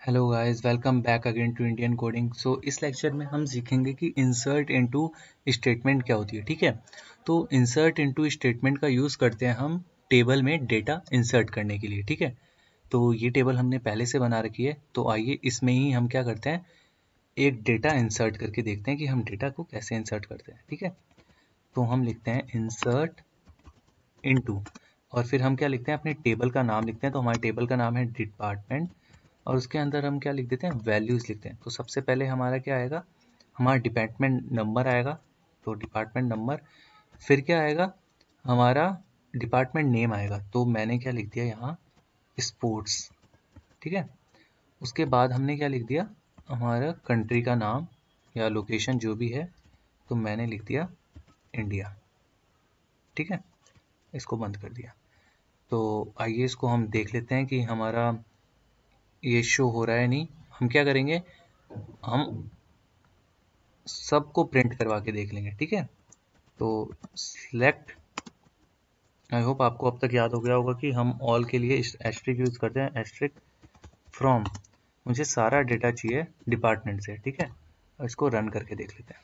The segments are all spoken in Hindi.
Hello guys, welcome back again to Indian coding. So इस लेक्चर में हम सीखेंगे कि इंसर्ट इनटू स्टेटमेंट क्या होती है। ठीक है, तो इंसर्ट इनटू स्टेटमेंट का यूज़ करते हैं हम टेबल में डेटा इंसर्ट करने के लिए। ठीक है, तो ये टेबल हमने पहले से बना रखी है, तो आइए इसमें ही हम क्या करते हैं, एक डेटा इंसर्ट करके देखते हैं कि हम डेटा को कैसे इंसर्ट करते हैं। ठीक है, तो हम लिखते हैं इंसर्ट इनटू और फिर हम क्या लिखते हैं, अपने टेबल का नाम लिखते हैं। तो हमारे टेबल का नाम है डिपार्टमेंट और उसके अंदर हम क्या लिख देते हैं, वैल्यूज़ लिखते हैं। तो सबसे पहले हमारा क्या आएगा, हमारा डिपार्टमेंट नंबर आएगा। तो डिपार्टमेंट नंबर, फिर क्या आएगा, हमारा डिपार्टमेंट नेम आएगा। तो मैंने क्या लिख दिया यहाँ, स्पोर्ट्स। ठीक है, उसके बाद हमने क्या लिख दिया, हमारा कंट्री का नाम या लोकेशन जो भी है, तो मैंने लिख दिया इंडिया। ठीक है, इसको बंद कर दिया। तो आइए इसको हम देख लेते हैं कि हमारा ये शो हो रहा है नहीं। हम क्या करेंगे, हम सबको प्रिंट करवा के देख लेंगे। ठीक है, तो सिलेक्ट, आई होप आपको अब तक याद हो गया होगा कि हम ऑल के लिए एस्ट्रिक यूज करते हैं। एस्ट्रिक फ्रॉम, मुझे सारा डेटा चाहिए डिपार्टमेंट से। ठीक है, और इसको रन करके देख लेते हैं।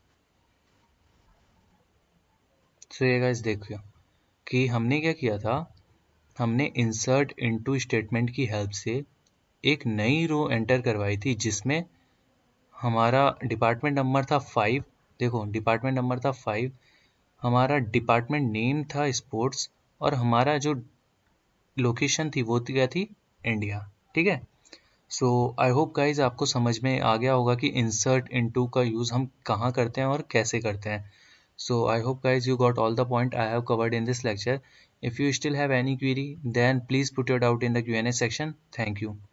सो ये गाइस देखिए कि हमने क्या किया था, हमने इंसर्ट इनटू स्टेटमेंट की हेल्प से एक नई रो एंटर करवाई थी जिसमें हमारा डिपार्टमेंट नंबर था 5। देखो डिपार्टमेंट नंबर था 5, हमारा डिपार्टमेंट नेम था स्पोर्ट्स और हमारा जो लोकेशन थी वो क्या थी, इंडिया। ठीक है, सो आई होप गाइज आपको समझ में आ गया होगा कि इंसर्ट इनटू का यूज़ हम कहाँ करते हैं और कैसे करते हैं। So I hope guys you got all the point I have covered in this lecture. If you still have any query then please put your doubt in the Q&A section. Thank you.